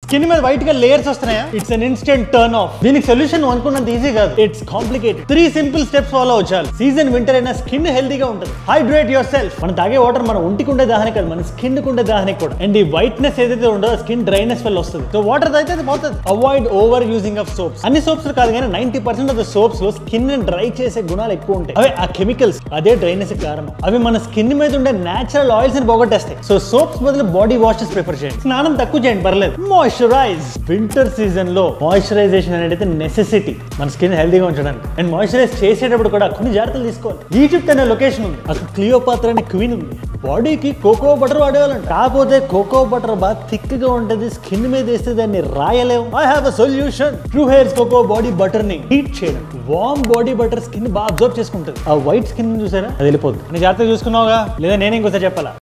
Skin మీద white గా layers వస్తున్నాయా? It's an instant turn off. దీనికి సొల్యూషన్ అనుకున్నంత ఈజీ కాదు. It's complicated. 3 simple steps follow అవ్వాలి. సీజన్ వింటర్ అయినా స్కిన్ హెల్తీగా ఉంటుంది. Hydrate yourself. మనం తాగే వాటర్ మన ఒంటికి ఉండే దాహానికి కాదు, మన స్కిన్ కు ఉండే దాహానికి కూడా. అండ్ ఈ వైట్నెస్ ఏదైతే ఉండదో స్కిన్ డ్రైనెస్ వల్ల వస్తుంది. సో వాటర్ తాగితే అది పోతుంది. Avoid over using of soaps. అన్ని సోప్స్ కాదు కానీ 90% ఆఫ్ ద సోప్స్ లో స్కిన్ డ్రై చేసే గుణాలు ఎక్కువ ఉంటాయి. అవి ఆ కెమికల్స్ అదే డ్రైనెస్ కారణం. అవి మన స్కిన్ మీద ఉండే నేచురల్ ఆయిల్స్ ని పోగొట్టేస్తాయి. సో సోప్స్ బదులు బాడీ వాషెస్ ప్రిఫర్ చేయండి. స్నానం తక్కువ చేయండి, పర్లేదు. మాయిశ్చరైజ్. వింటర్ సీజన్ లో మాయిశ్చరైజేషన్ అనేది నెసెసిటీ మన స్కిన్ హెల్తీగా ఉంచడానికి. అండ్ మాయిశ్చరైజ్ చేసేటప్పుడు కూడా కొన్ని జాగ్రత్తలు తీసుకోవాలి. ఈజిప్ట్ అనే లొకేషన్ ఉంది, అక్కడ క్లియోపాత్రా అనే క్వీన్ ఉంది. బాడీకి కోకో బటర్ వాడేవాళ్ళంట. కాకపోతే కోకో బటర్ బాగా థిక్ గా ఉంటుంది, స్కిన్ మీద వేస్తే దాన్ని రాయలేము. I have a solution. True hairs cocoa body butter ని హీట్ చేయడం. వార్మ్ బాడీ బటర్ స్కిన్ బాగా అబ్జర్వ్ చేసుకుంటుంది. ఆ వైట్ స్కిన్ చూసారా, అది వెళ్ళిపోతుంది. నేను జాగ్రత్తగా చూసుకున్నావుగా లేదా? నేను ఇంకోసారి చెప్పాలా?